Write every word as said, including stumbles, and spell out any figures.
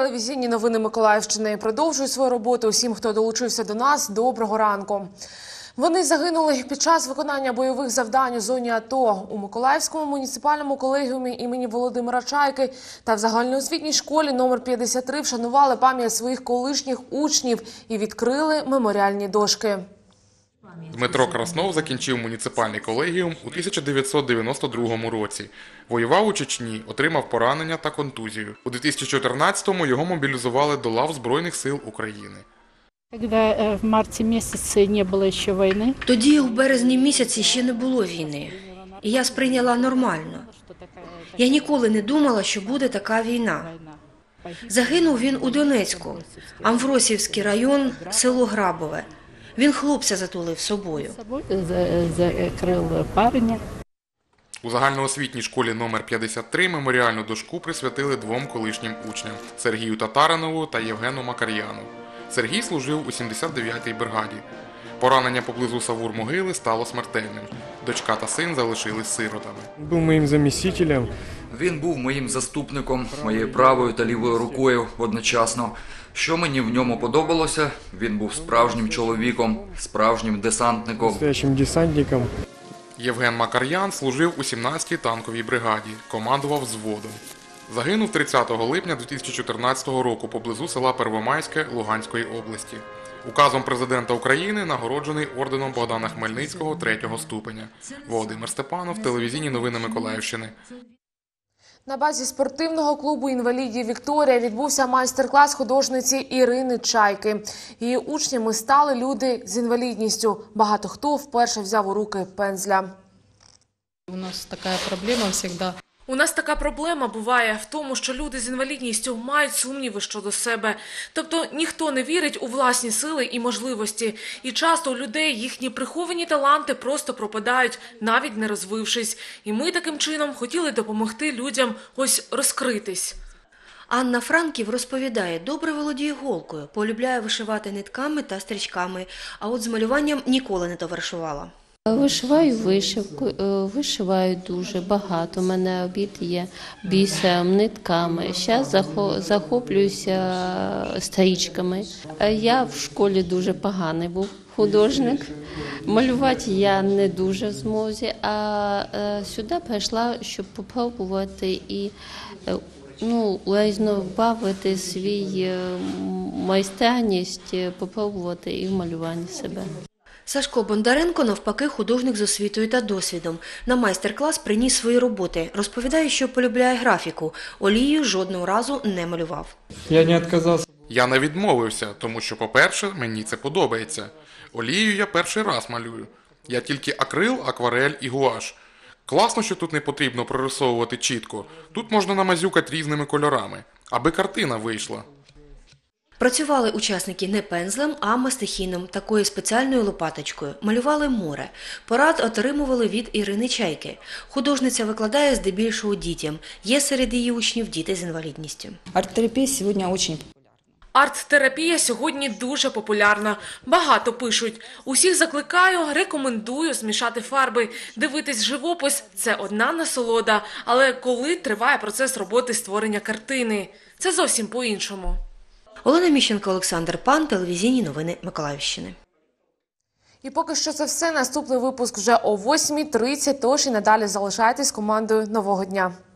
Телевізійні новини Миколаївщини продовжують свою роботу. Усім, хто долучився до нас, доброго ранку. Вони загинули під час виконання бойових завдань у зоні АТО. У Миколаївському муніципальному колегіумі імені Володимира Чайки та в загальноосвітній школі номер п'ятдесят три вшанували пам'ять своїх колишніх учнів і відкрили меморіальні дошки. Дмитро Краснов закінчив муніципальний колегіум у тисяча дев'ятсот дев'яносто другому році. Воював у Чечні, отримав поранення та контузію. У дві тисячі чотирнадцятому його мобілізували до лав Збройних сил України. Коли в марті місяці не було ще війни. Тоді у березні місяці ще не було війни. І я сприйняла нормально. Я ніколи не думала, що буде така війна. Загинув він у Донецьку, Амвросіївський район, село Грабове. Він хлопця затулив собою. Закрив парня. У загальноосвітній школі номер п'ятдесят три меморіальну дошку присвятили двом колишнім учням – Сергію Татаринову та Євгену Макар'яну. Сергій служив у сімдесят дев'ятій бригаді. Поранення поблизу Савур-могили стало смертельним. Дочка та син залишились сиротами. Був моїм замістителем. Він був моїм заступником, моєю правою та лівою рукою одночасно. Що мені в ньому подобалося, він був справжнім чоловіком, справжнім десантником. Настоящим десантником. Євген Макар'ян служив у сімнадцятій танковій бригаді, командував взводом. Загинув тридцятого липня дві тисячі чотирнадцятого року поблизу села Первомайське Луганської області. Указом президента України нагороджений орденом Богдана Хмельницького третього ступеня. Володимир Степанов, телевізійні новини Миколаївщини. На базі спортивного клубу інвалідів «Вікторія» відбувся майстер-клас художниці Ірини Чайки. Її учнями стали люди з інвалідністю. Багато хто вперше взяв у руки пензля. У нас така проблема завжди. У нас така проблема буває в тому, що люди з інвалідністю мають сумніви щодо себе. Тобто ніхто не вірить у власні сили і можливості. І часто у людей їхні приховані таланти просто пропадають, навіть не розвившись. І ми таким чином хотіли допомогти людям ось розкритись. Анна Франків розповідає, добре володіє голкою, полюбляє вишивати нитками та стрічками, а от з малюванням ніколи не товаришувала. Вишиваю вишивку, вишиваю дуже багато. У мене обід є бісером, нитками. Зараз захоплююся стрічками. Я в школі дуже поганий був художник. Малювати я не дуже в змозі, а сюди прийшла, щоб спробувати і ну, різнобавити свій майстерність, спробувати і в малюванні себе. Сашко Бондаренко, навпаки, художник з освітою та досвідом. На майстер-клас приніс свої роботи. Розповідає, що полюбляє графіку. Олією жодного разу не малював. Я не відказався. Я не відмовився, тому що, по-перше, мені це подобається. Олією я перший раз малюю. Я тільки акрил, акварель і гуаш. Класно, що тут не потрібно прорисовувати чітко. Тут можна намазюкати різними кольорами, аби картина вийшла. Працювали учасники не пензлем, а мастихіном, такою спеціальною лопаточкою. Малювали море. Порад отримували від Ірини Чайки. Художниця викладає здебільшого дітям. Є серед її учнів діти з інвалідністю. Арт-терапія сьогодні дуже популярна. Арт-терапія сьогодні дуже популярна. Багато пишуть. Усіх закликаю, рекомендую змішати фарби. Дивитись живопис – це одна насолода. Але коли триває процес роботи створення картини? Це зовсім по-іншому. Олена Міщенко, Олександр Пан, телевізійні новини Миколаївщини. І поки що це все. Наступний випуск вже о восьмій тридцять, тож і надалі залишайтесь з командою «Нового дня».